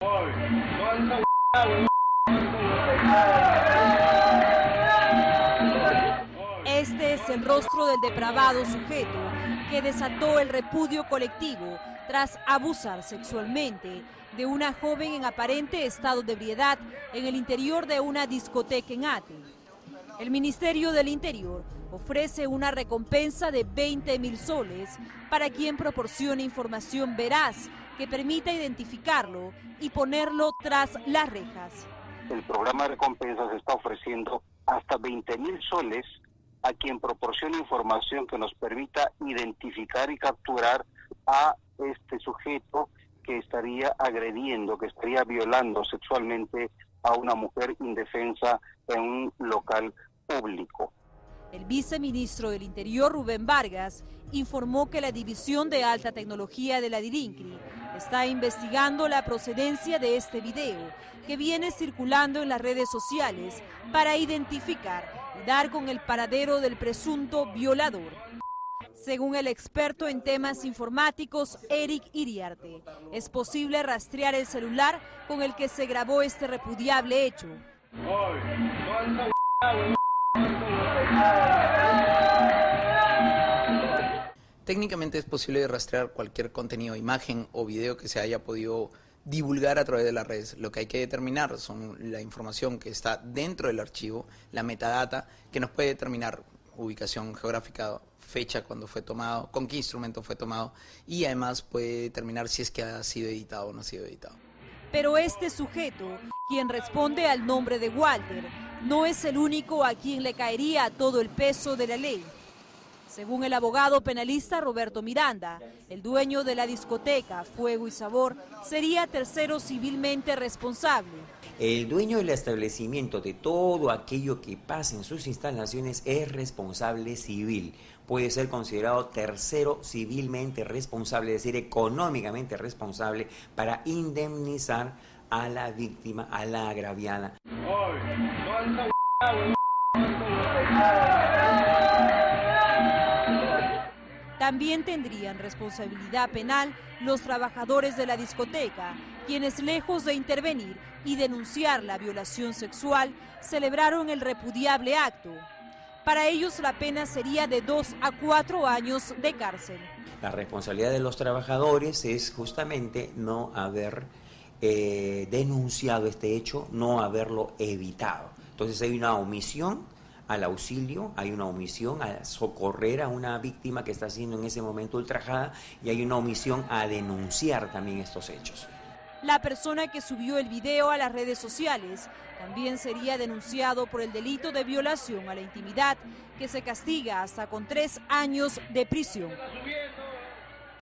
Este es el rostro del depravado sujeto que desató el repudio colectivo tras abusar sexualmente de una joven en aparente estado de ebriedad en el interior de una discoteca en Ate. El Ministerio del Interior ofrece una recompensa de 20.000 soles para quien proporcione información veraz que permita identificarlo y ponerlo tras las rejas. El programa de recompensas está ofreciendo hasta 20.000 soles a quien proporcione información que nos permita identificar y capturar a este sujeto que estaría agrediendo, que estaría violando sexualmente a una mujer indefensa en un local público. El viceministro del Interior, Rubén Vargas, informó que la División de Alta Tecnología de la DIRINCRI está investigando la procedencia de este video que viene circulando en las redes sociales para identificar y dar con el paradero del presunto violador. Según el experto en temas informáticos, Eric Iriarte, es posible rastrear el celular con el que se grabó este repudiable hecho. Técnicamente es posible rastrear cualquier contenido, imagen o video que se haya podido divulgar a través de las redes. Lo que hay que determinar son la información que está dentro del archivo, la metadata, que nos puede determinar ubicación geográfica, fecha cuando fue tomado, con qué instrumento fue tomado y además puede determinar si es que ha sido editado o no ha sido editado. Pero este sujeto, quien responde al nombre de Walter, no es el único a quien le caería todo el peso de la ley. Según el abogado penalista Roberto Miranda, el dueño de la discoteca Fuego y Sabor sería tercero civilmente responsable. El dueño del establecimiento de todo aquello que pasa en sus instalaciones es responsable civil. Puede ser considerado tercero civilmente responsable, es decir, económicamente responsable para indemnizar a la víctima, a la agraviada. También tendrían responsabilidad penal los trabajadores de la discoteca, quienes lejos de intervenir y denunciar la violación sexual, celebraron el repudiable acto. Para ellos la pena sería de 2 a 4 años de cárcel. La responsabilidad de los trabajadores es justamente no haber denunciado este hecho, no haberlo evitado. Entonces hay una omisión al auxilio, hay una omisión a socorrer a una víctima que está siendo en ese momento ultrajada y hay una omisión a denunciar también estos hechos. La persona que subió el video a las redes sociales también sería denunciado por el delito de violación a la intimidad, que se castiga hasta con 3 años de prisión.